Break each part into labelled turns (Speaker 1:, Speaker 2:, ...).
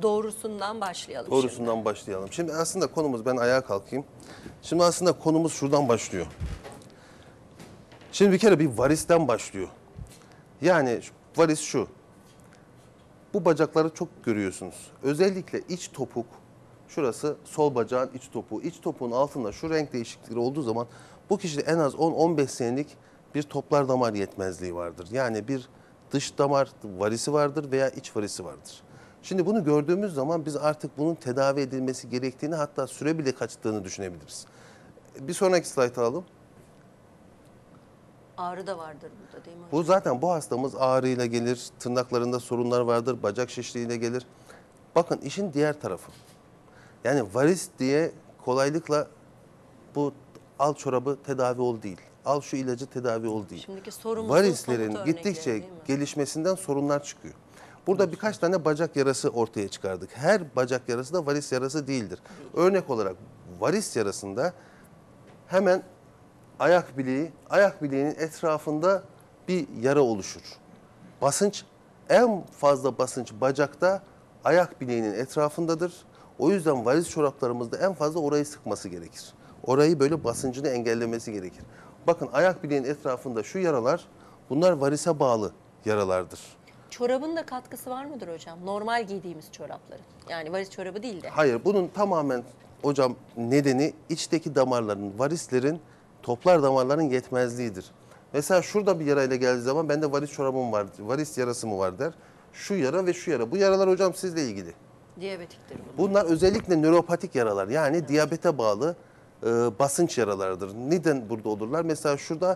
Speaker 1: Doğrusundan başlayalım.
Speaker 2: Doğrusundan başlayalım. Şimdi aslında konumuz, ben ayağa kalkayım. Şimdi aslında konumuz şuradan başlıyor. Şimdi bir kere bir varisten başlıyor. Yani varis şu. Bu bacakları çok görüyorsunuz. Özellikle iç topuk, şurası sol bacağın iç topuğu. İç topuğun altında şu renk değişiklikleri olduğu zaman bu kişide en az 10-15 senelik bir toplar damar yetmezliği vardır. Yani bir dış damar varisi vardır veya iç varisi vardır. Şimdi bunu gördüğümüz zaman biz artık bunun tedavi edilmesi gerektiğini, hatta süre bile kaçtığını düşünebiliriz. Bir sonraki slayt alalım.
Speaker 1: Ağrı da vardır burada değil mi hocam?
Speaker 2: Bu zaten bu hastamız ağrıyla gelir, tırnaklarında sorunlar vardır, bacak şişliğiyle gelir. Bakın işin diğer tarafı. Yani varis diye kolaylıkla bu al çorabı tedavi ol değil. Al şu ilacı tedavi ol değil.
Speaker 1: Şimdiki sorumuzun
Speaker 2: Varislerin
Speaker 1: somut
Speaker 2: gittikçe
Speaker 1: örnekleri değil mi?
Speaker 2: gelişmesinden sorunlar çıkıyor. Burada birkaç tane bacak yarası ortaya çıkardık. Her bacak yarası da varis yarası değildir. Örnek olarak varis yarasında hemen ayak bileğinin etrafında bir yara oluşur. Basınç, en fazla basınç bacakta ayak bileğinin etrafındadır. O yüzden varis çoraplarımızda en fazla orayı sıkması gerekir. Orayı böyle basıncını engellemesi gerekir. Bakın ayak bileğinin etrafında şu yaralar, bunlar varise bağlı yaralardır.
Speaker 1: Çorabın da katkısı var mıdır hocam? Normal giydiğimiz çorapların. Yani varis çorabı değil de.
Speaker 2: Hayır, bunun tamamen hocam nedeni içteki damarların, varislerin, toplar damarların yetmezliğidir. Mesela şurada bir yarayla geldiği zaman bende varis çorabım var, varis yarası mı var der. Şu yara ve şu yara. Bu yaralar hocam sizle ilgili.
Speaker 1: Diyabetiktir bunlar.
Speaker 2: Bunlar özellikle nöropatik yaralar, yani diyabete bağlı basınç yaralarıdır. Neden burada olurlar? Mesela şurada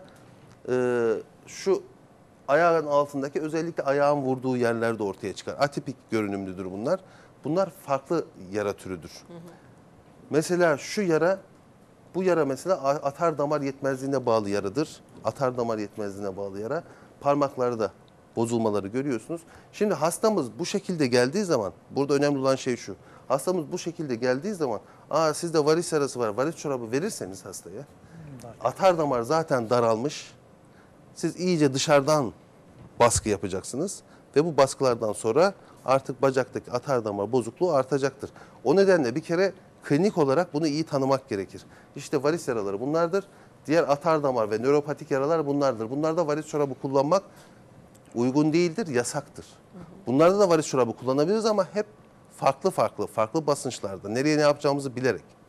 Speaker 2: şu ayağın altındaki, özellikle ayağın vurduğu yerlerde ortaya çıkar. Atipik görünümlüdür bunlar. Bunlar farklı yara türüdür. Mesela şu yara, bu yara mesela atar damar yetmezliğine bağlı yaradır. Atar damar yetmezliğine bağlı yara. Parmaklarda bozulmaları görüyorsunuz. Şimdi hastamız bu şekilde geldiği zaman, burada önemli olan şey şu. Hastamız bu şekilde geldiği zaman, sizde varis yarası var, varis çorabı verirseniz hastaya, atar damar zaten daralmış. Siz iyice dışarıdan baskı yapacaksınız ve bu baskılardan sonra artık bacaktaki atar damar bozukluğu artacaktır. O nedenle bir kere klinik olarak bunu iyi tanımak gerekir. İşte varis yaraları bunlardır. Diğer atar damar ve nöropatik yaralar bunlardır. Bunlarda varis çorabı kullanmak uygun değildir, yasaktır. Bunlarda da varis çorabı kullanabiliriz ama hep farklı basınçlarda. Nereye ne yapacağımızı bilerek.